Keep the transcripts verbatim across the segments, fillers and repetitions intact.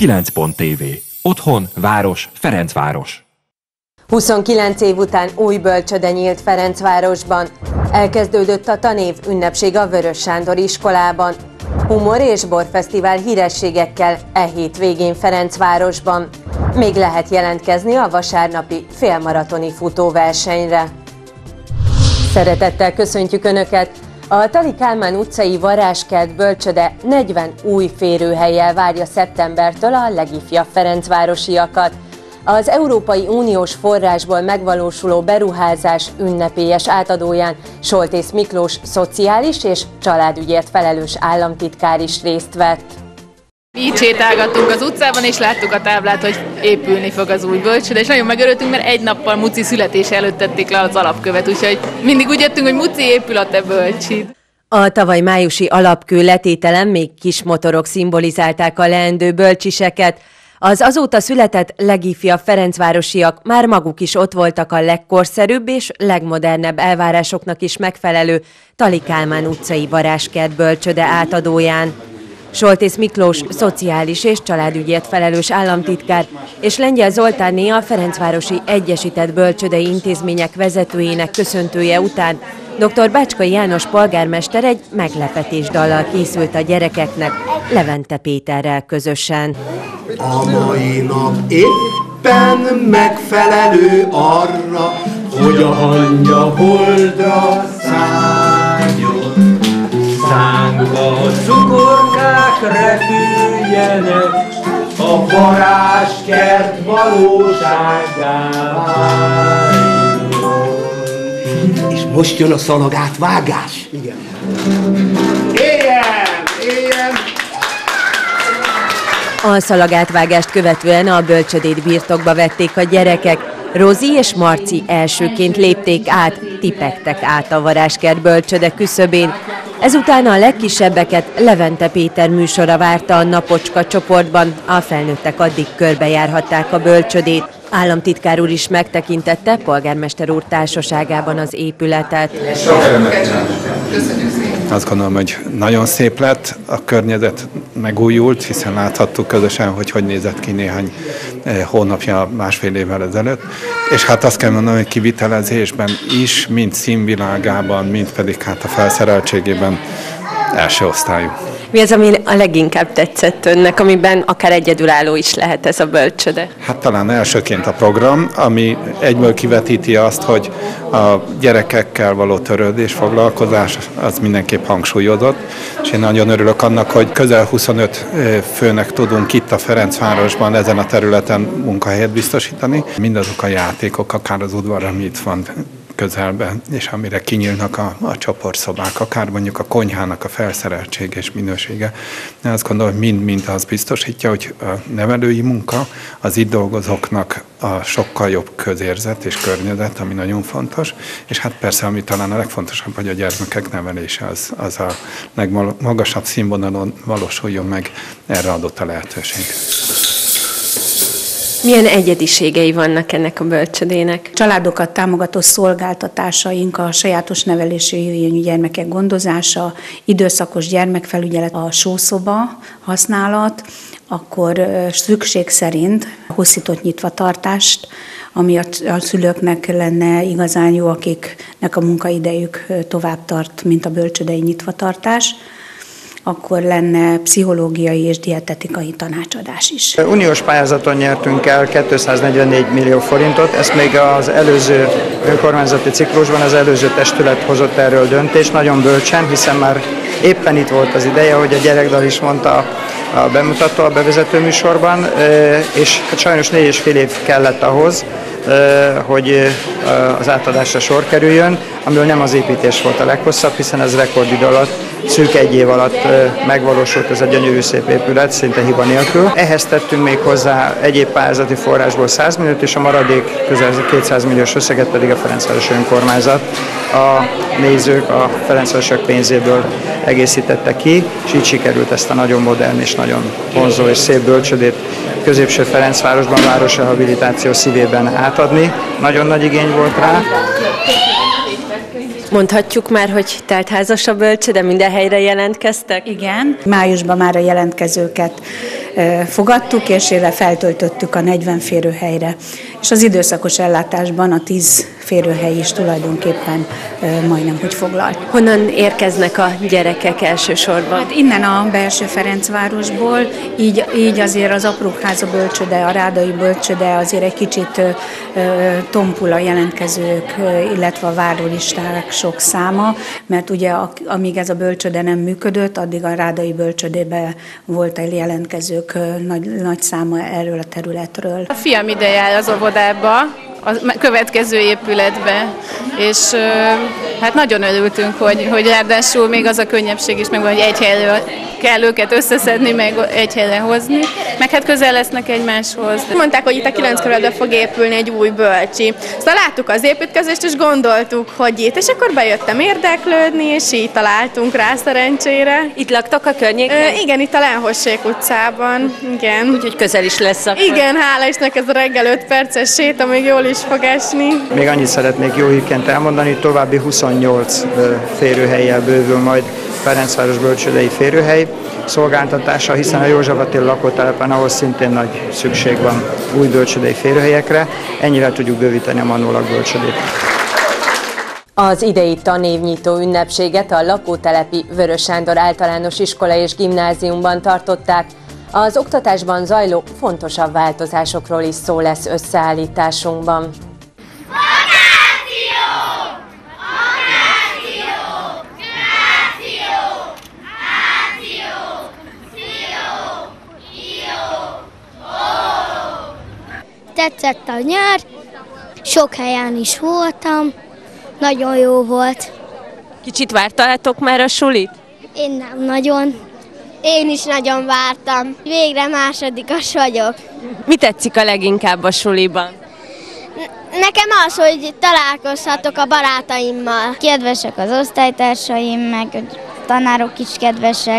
kilenc pont té vé. Otthon, város, Ferencváros. huszonkilenc év után új bölcsöde nyílt Ferencvárosban. Elkezdődött a tanév ünnepség a Vörös Sándor iskolában. Humor és borfesztivál hírességekkel e hét végén Ferencvárosban. Még lehet jelentkezni a vasárnapi félmaratoni futóversenyre. Szeretettel köszöntjük Önöket! A Thaly Kálmán utcai Varázskert bölcsöde negyven új férőhellyel várja szeptembertől a legifjabb ferencvárosiakat. Az Európai Uniós forrásból megvalósuló beruházás ünnepélyes átadóján Soltész Miklós szociális és családügyért felelős államtitkár is részt vett. Így sétálgattunk az utcában, és láttuk a táblát, hogy épülni fog az új bölcsöde, és nagyon megörültünk, mert egy nappal Muci születése előtt tették le az alapkövet, úgyhogy mindig úgy jöttünk, hogy Muci, épül a te bölcsid. A tavaly májusi alapkő letételen még kis motorok szimbolizálták a leendő bölcsiseket. Az azóta született legifjabb ferencvárosiak már maguk is ott voltak a legkorszerűbb és legmodernebb elvárásoknak is megfelelő Thaly Kálmán utcai Varázskert bölcsöde átadóján. Soltész Miklós szociális és családügyért felelős államtitkár és Lengyel Zoltánné a Ferencvárosi Egyesített Bölcsödei Intézmények vezetőjének köszöntője után doktor Bácskai János polgármester egy meglepetésdallal készült a gyerekeknek Levente Péterrel közösen. A mai nap éppen megfelelő arra, hogy a hangya holdra szálljon. Szánkba a cukorkák repüljenek, a varázskert valósággá váljon. És most jön a szalagátvágás. Igen. Éljen! Éljen! A szalagátvágást követően a bölcsödét birtokba vették a gyerekek. Rozi és Marci elsőként lépték át, tipegtek át a Varázskert bölcsöde küszöbén. Ezután a legkisebbeket Levente Péter műsora várta a Napocska csoportban, a felnőttek addig körbejárhatták a bölcsödét. Államtitkár úr is megtekintette polgármester úr társaságában az épületet. Azt gondolom, hogy nagyon szép lett, a környezet megújult, hiszen láthattuk közösen, hogy hogy nézett ki néhány hónapja, másfél évvel ezelőtt. És hát azt kell mondanom, hogy kivitelezésben is, mind színvilágában, mind pedig hát a felszereltségében első osztályú. Mi az, ami a leginkább tetszett önnek, amiben akár egyedülálló is lehet ez a bölcsöde? Hát talán elsőként a program, ami egyből kivetíti azt, hogy a gyerekekkel való törődés, foglalkozás, az mindenképp hangsúlyozott, és én nagyon örülök annak, hogy közel huszonöt főnek tudunk itt a Ferencvárosban ezen a területen munkahelyet biztosítani. Mindazok a játékok, akár az udvar, ami itt van közelben, és amire kinyílnak a, a csoportszobák, akár mondjuk a konyhának a felszereltség és minősége. Én azt gondolom, hogy mind-mind az biztosítja, hogy a nevelői munka az itt dolgozóknak a sokkal jobb közérzet és környezet, ami nagyon fontos, és hát persze, ami talán a legfontosabb, hogy a gyermekek nevelése az, az a legmagasabb színvonalon valósuljon meg, erre adott a lehetőség. Milyen egyediségei vannak ennek a bölcsödének? Családokat támogató szolgáltatásaink, a sajátos nevelési igényű gyermekek gondozása, időszakos gyermekfelügyelet, a sószoba használat, akkor szükség szerint hosszított nyitvatartást, ami a szülőknek lenne igazán jó, akiknek a munkaidejük tovább tart, mint a bölcsödei nyitvatartás. Akkor lenne pszichológiai és dietetikai tanácsadás is. Uniós pályázaton nyertünk el kétszáznegyvennégy millió forintot, ezt még az előző önkormányzati ciklusban az előző testület hozott erről döntést, nagyon bölcsen, hiszen már éppen itt volt az ideje, hogy a gyerekdal is mondta a bemutató, a bevezető műsorban, és sajnos négy és fél év kellett ahhoz, hogy az átadásra sor kerüljön, amiből nem az építés volt a leghosszabb, hiszen ez rekordidő alatt, szűk egy év alatt megvalósult ez a gyönyörű szép épület, szinte hiba nélkül. Ehhez tettünk még hozzá egyéb pályázati forrásból száz milliót, és a maradék közel kétszáz milliós összeget pedig a Ferencvárosi Önkormányzat a nézők, a ferencvárosiak pénzéből egészítette ki, és így sikerült ezt a nagyon modern és nagyon vonzó és szép bölcsödét középső Ferencvárosban, városrehabilitáció szívében átadni. Nagyon nagy igény volt rá. Mondhatjuk már, hogy teltházas a bölcsöde, minden helyre jelentkeztek? Igen. Májusban már a jelentkezőket fogadtuk, és éve feltöltöttük a negyven férőhelyre. És az időszakos ellátásban a tíz férőhely is tulajdonképpen majdnem, hogy foglalt. Honnan érkeznek a gyerekek elsősorban? Hát innen a belső Ferencvárosból, így, így azért az Aprókháza bölcsőde, a Rádai bölcsőde azért egy kicsit tompul a jelentkezők, illetve a várólisták sok száma, mert ugye amíg ez a bölcsőde nem működött, addig a Rádai bölcsődébe volt egy jelentkezők nagy, nagy száma erről a területről. A fiam ide jár az óvodába, a következő épületbe, és hát nagyon örültünk, hogy, hogy ráadásul még az a könnyebbség is megvan, hogy egy helyről kell őket összeszedni, meg egy helyre hozni, meg hát közel lesznek egymáshoz. Mondták, hogy itt a kilenc kerületben fog épülni egy új bölcsi. Szóval láttuk az építkezést, és gondoltuk, hogy itt, és akkor bejöttem érdeklődni, és így találtunk rá szerencsére. Itt laktak a környéken? Ö, igen, itt a Lenhossék utcában, igen. Úgyhogy közel is lesz akkor. Igen, hála Istennek, ez a reggel öt perces séta még jól is fog esni. Még annyit szeretnék jó hírként elmondani, további huszonnyolc férőhellyel bővül majd Ferencváros bölcsődei férőhely szolgáltatása, hiszen a József Attila lakótelepen, ahol szintén nagy szükség van új bölcsődei férőhelyekre, ennyivel tudjuk bővíteni a Manólag bölcsődét. Az idei tanévnyitó ünnepséget a lakótelepi Vörös Sándor általános iskola és gimnáziumban tartották. Az oktatásban zajló fontosabb változásokról is szó lesz összeállításunkban. Tetszett a nyár, sok helyen is voltam, nagyon jó volt. Kicsit vártátok már a sulit? Én nem nagyon. Én is nagyon vártam. Végre másodikas vagyok. Mi tetszik a leginkább a suliban? Nekem az, hogy találkozhatok a barátaimmal. Kedvesek az osztálytársaim, meg a tanárok is kedvesek.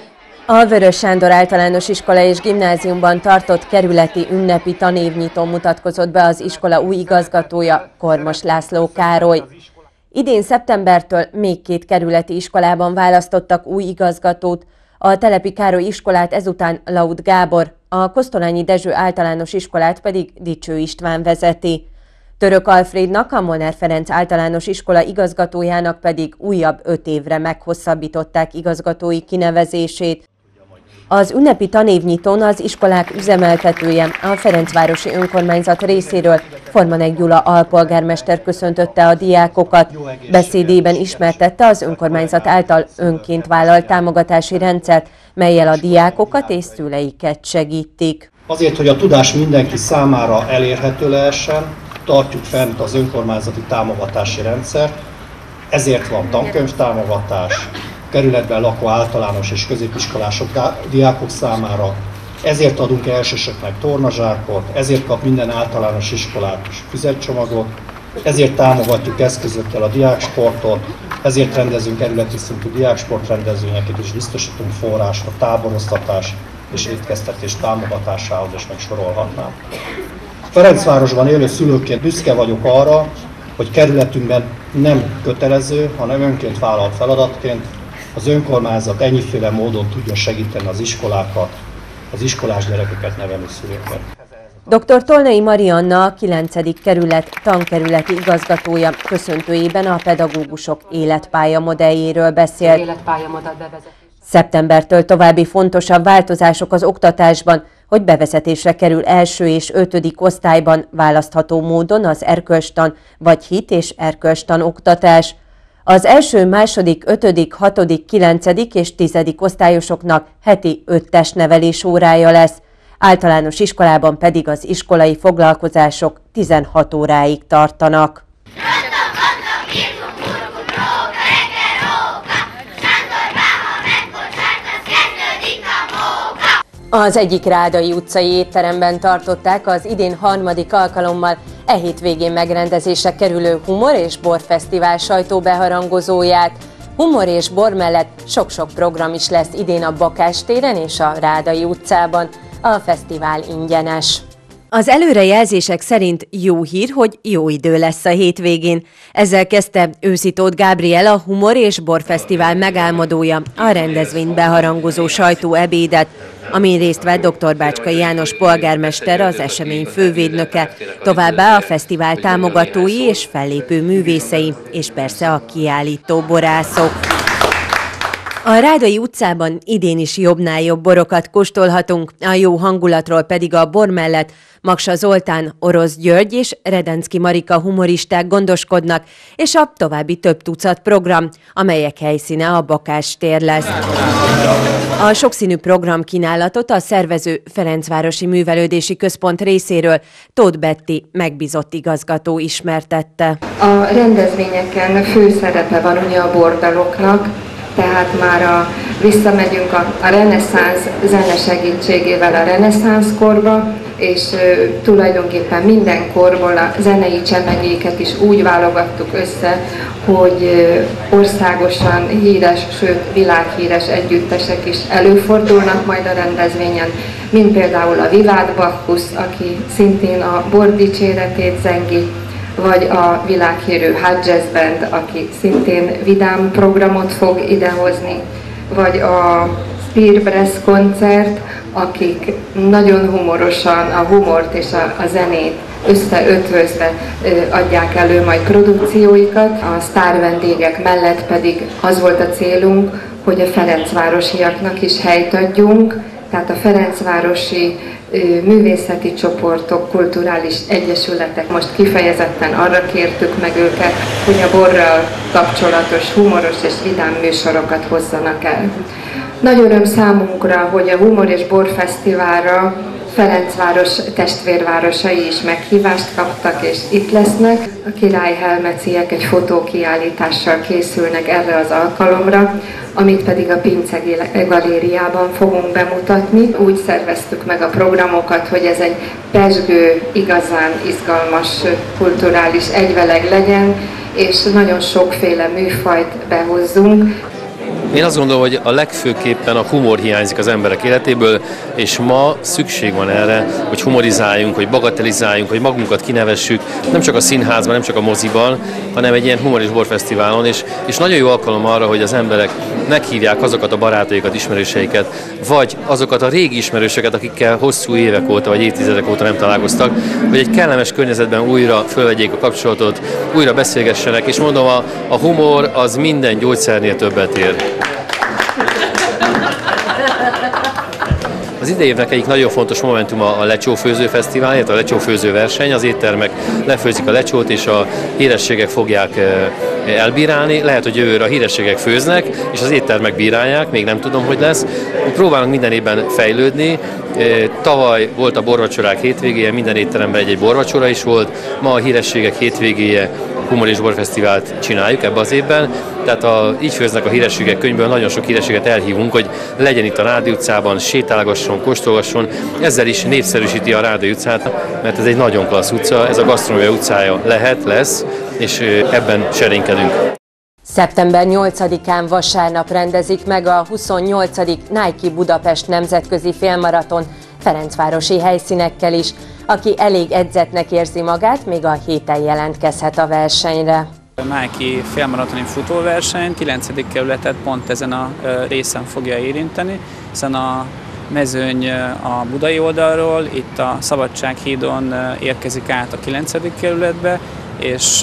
A Vörös Sándor általános iskola és gimnáziumban tartott kerületi ünnepi tanévnyitón mutatkozott be az iskola új igazgatója, Kormos László Károly. Idén szeptembertől még két kerületi iskolában választottak új igazgatót, a Telepi Károly iskolát ezután Laud Gábor, a Kosztolányi Dezső általános iskolát pedig Dicső István vezeti. Török Alfrédnak, a Molnár Ferenc általános iskola igazgatójának pedig újabb öt évre meghosszabbították igazgatói kinevezését. Az ünnepi tanévnyitón az iskolák üzemeltetője, a Ferencvárosi Önkormányzat részéről Formanek Gyula alpolgármester köszöntötte a diákokat. Beszédében ismertette az önkormányzat által önként vállalt támogatási rendszert, mellyel a diákokat és szüleiket segítik. Azért, hogy a tudás mindenki számára elérhető lehessen, tartjuk fent az önkormányzati támogatási rendszert, ezért van tankönyvtámogatás, kerületben lakó általános és középiskolások, diákok számára, ezért adunk elsősöknek tornazsákot, ezért kap minden általános iskolát füzetcsomagot, ezért támogatjuk eszközökkel a diáksportot, ezért rendezünk kerületi szintű diáksportrendezvényeket és biztosítunk forrást a táboroztatás és étkeztetés támogatásához, és meg sorolhatnám. Ferencvárosban élő szülőként büszke vagyok arra, hogy kerületünkben nem kötelező, hanem önként vállalt feladatként az önkormányzat ennyiféle módon tudja segíteni az iskolákat, az iskolás gyerekeket nevelő szülőket. doktor Tolnai Marianna, a kilencedik kerület tankerületi igazgatója köszöntőjében a pedagógusok életpálya modelljéről beszélt. Szeptembertől további fontosabb változások az oktatásban, hogy bevezetésre kerül első és ötödik osztályban választható módon az erkölcstan vagy hit és erkölcstan oktatás. Az első, második, ötödik, hatodik, kilencedik és tizedik osztályosoknak heti öt testnevelés órája lesz, általános iskolában pedig az iskolai foglalkozások tizenhat óráig tartanak. Az egyik Rádai utcai étteremben tartották az idén harmadik alkalommal e hétvégén megrendezésre kerülő Humor és Bor Fesztivál sajtóbeharangozóját. Humor és bor mellett sok-sok program is lesz idén a Bakás téren és a Rádai utcában. A fesztivál ingyenes. Az előrejelzések szerint jó hír, hogy jó idő lesz a hétvégén. Ezzel kezdte őszi Tóth Gábriel, a Humor és Borfesztivál megálmodója, a rendezvényt beharangozó sajtóebédet, amin részt vett dr. Bácskai János polgármester, az esemény fővédnöke, továbbá a fesztivál támogatói és fellépő művészei, és persze a kiállító borászok. A Rádai utcában idén is jobbnál jobb borokat kóstolhatunk, a jó hangulatról pedig a bor mellett Maksa Zoltán, Orosz György és Redenszki Marika humoristák gondoskodnak, és a további több tucat program, amelyek helyszíne a Bakás tér lesz. A sokszínű programkínálatot a szervező Ferencvárosi Művelődési Központ részéről Tóth Betti megbízott igazgató ismertette. A rendezvényeken fő szerepe van ugye a bordaloknak, tehát már a, visszamegyünk a, a reneszánsz zene segítségével a reneszánsz korba, és ö, tulajdonképpen minden korból a zenei csemegéket is úgy válogattuk össze, hogy ö, országosan híres, sőt világhíres együttesek is előfordulnak majd a rendezvényen, mint például a Vivád Bacchus, aki szintén a bor dicséretét zengi, vagy a világhírű Hot Jazz Band, aki szintén vidám programot fog idehozni, vagy a Spear Brass koncert, akik nagyon humorosan a humort és a, a zenét összeötvözve ö, adják elő majd produkcióikat. A sztár vendégek mellett pedig az volt a célunk, hogy a ferencvárosiaknak is helyt adjunk, tehát a ferencvárosi ö, művészeti csoportok, kulturális egyesületek, most kifejezetten arra kértük meg őket, hogy a borral kapcsolatos, humoros és vidám műsorokat hozzanak el. Nagy öröm számunkra, hogy a Humor és Borfesztiválra Ferencváros testvérvárosai is meghívást kaptak, és itt lesznek. A Király Helmeciek egy fotókiállítással készülnek erre az alkalomra, amit pedig a Pince Galériában fogunk bemutatni. Úgy szerveztük meg a programokat, hogy ez egy pezsgő, igazán izgalmas kulturális egyveleg legyen, és nagyon sokféle műfajt behozzunk. Én azt gondolom, hogy a legfőképpen a humor hiányzik az emberek életéből, és ma szükség van erre, hogy humorizáljunk, hogy bagatelizáljunk, hogy magunkat kinevessük, nem csak a színházban, nem csak a moziban, hanem egy ilyen humor és borfesztiválon, és, és nagyon jó alkalom arra, hogy az emberek meghívják azokat a barátaikat, ismerőseiket, vagy azokat a régi ismerősöket, akikkel hosszú évek óta, vagy évtizedek óta nem találkoztak, hogy egy kellemes környezetben újra fölvegyék a kapcsolatot, újra beszélgessenek, és mondom, a, a humor az minden gyógyszernél többet ér. Az idei évnek egyik nagyon fontos momentum a lecsófőző fesztivál, illetve a lecsófőző verseny. Az éttermek lefőzik a lecsót, és a hírességek fogják elbírálni. Lehet, hogy jövőre a hírességek főznek, és az éttermek bírálják, még nem tudom, hogy lesz. Próbálunk minden évben fejlődni. Tavaly volt a borvacsorák hétvégéje, minden étteremben egy-egy borvacsora is volt. Ma a hírességek hétvégéje, Humor és Borfesztivált csináljuk ebbe az évben. Tehát a, így főznek a hírességek könyvből, nagyon sok hírességet elhívunk, hogy legyen itt a Rádai utcában, sétálgasson, kóstolgasson. Ezzel is népszerűsíti a Rádai utcát, mert ez egy nagyon klassz utca, ez a gasztronómia utcája lehet, lesz, és ebben serénykedünk. Szeptember nyolcadikán vasárnap rendezik meg a huszonnyolcadik Nike Budapest nemzetközi félmaraton ferencvárosi helyszínekkel is. Aki elég edzettnek érzi magát, még a héten jelentkezhet a versenyre. A Nike félmaratoni futóverseny kilencedik kerületet pont ezen a részen fogja érinteni, hiszen a mezőny a budai oldalról, itt a Szabadsághídon érkezik át a kilencedik kerületbe, és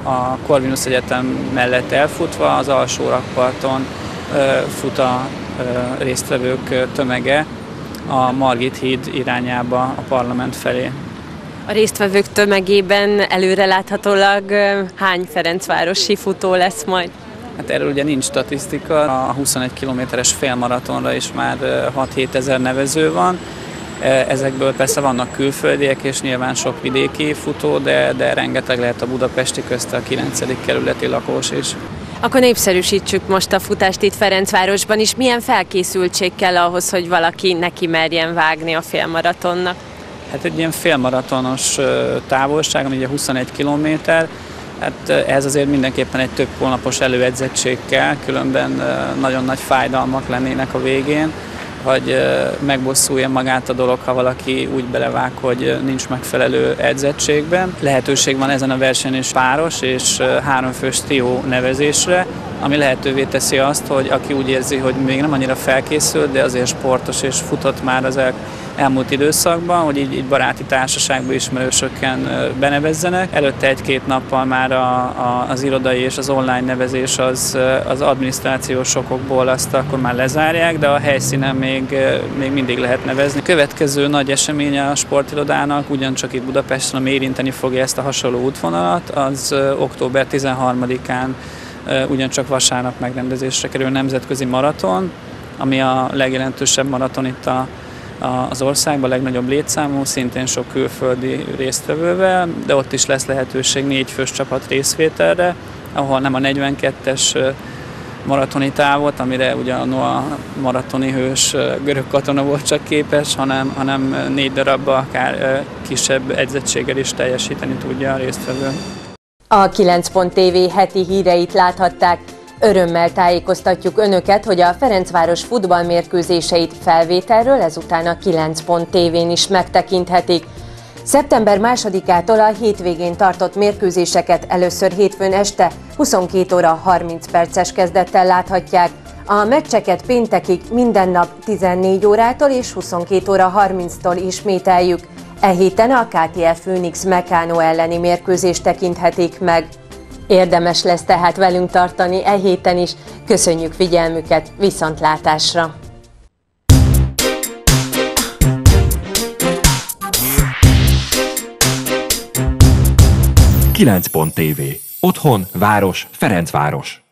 a Corvinus Egyetem mellett elfutva az alsó rakparton fut a résztvevők tömege a Margit híd irányába a parlament felé. A résztvevők tömegében előreláthatólag hány ferencvárosi futó lesz majd? Hát erről ugye nincs statisztika, a huszonegy kilométeres félmaratonra is már hat-hét ezer nevező van. Ezekből persze vannak külföldiek és nyilván sok vidéki futó, de, de rengeteg lehet a budapesti, közte a kilencedik kerületi lakós is. Akkor népszerűsítsük most a futást itt Ferencvárosban is. Milyen felkészültség kell ahhoz, hogy valaki neki merjen vágni a félmaratonnak? Hát egy ilyen félmaratonos távolság, ami ugye huszonegy kilométer, hát ez azért mindenképpen egy több hónapos előedzettség kell, különben nagyon nagy fájdalmak lennének a végén. vagy megbosszulja magát a dolog, ha valaki úgy belevág, hogy nincs megfelelő edzettségben. Lehetőség van ezen a versenyen is páros és háromfős trió nevezésre, ami lehetővé teszi azt, hogy aki úgy érzi, hogy még nem annyira felkészült, de azért sportos és futott már az el, elmúlt időszakban, hogy így, így baráti társaságban ismerősökkel benevezzenek. Előtte egy-két nappal már a, a, az irodai és az online nevezés az, az adminisztrációs okokból azt akkor már lezárják, de a helyszínen még, még mindig lehet nevezni. Következő nagy eseménye a sportirodának, ugyancsak itt Budapesten, ami érinteni fogja ezt a hasonló útvonalat, az október tizenharmadikán ugyancsak vasárnap megrendezésre kerül nemzetközi maraton, ami a legjelentősebb maraton itt a, a, az országban, a legnagyobb létszámú, szintén sok külföldi résztvevővel, de ott is lesz lehetőség négy fős csapat részvételre, ahol nem a negyvenkettes maratoni távot, amire ugye a maratoni hős görög katona volt csak képes, hanem, hanem négy darabba akár kisebb edzettséggel is teljesíteni tudja a résztvevő. A kilenc pont té vé heti híreit láthatták. Örömmel tájékoztatjuk Önöket, hogy a Ferencváros futballmérkőzéseit felvételről ezután a kilenc pont té vén is megtekinthetik. szeptember másodikától a hétvégén tartott mérkőzéseket először hétfőn este huszonkét óra harminc perces kezdettel láthatják. A meccseket péntekig minden nap tizennégy órától és huszonkét óra harminctól ismételjük. E héten a ká té ef Phoenix Meccano elleni mérkőzést tekinthetik meg. Érdemes lesz tehát velünk tartani e héten is. Köszönjük figyelmüket, viszontlátásra! kilenc pont té vé. Otthon, város, Ferencváros.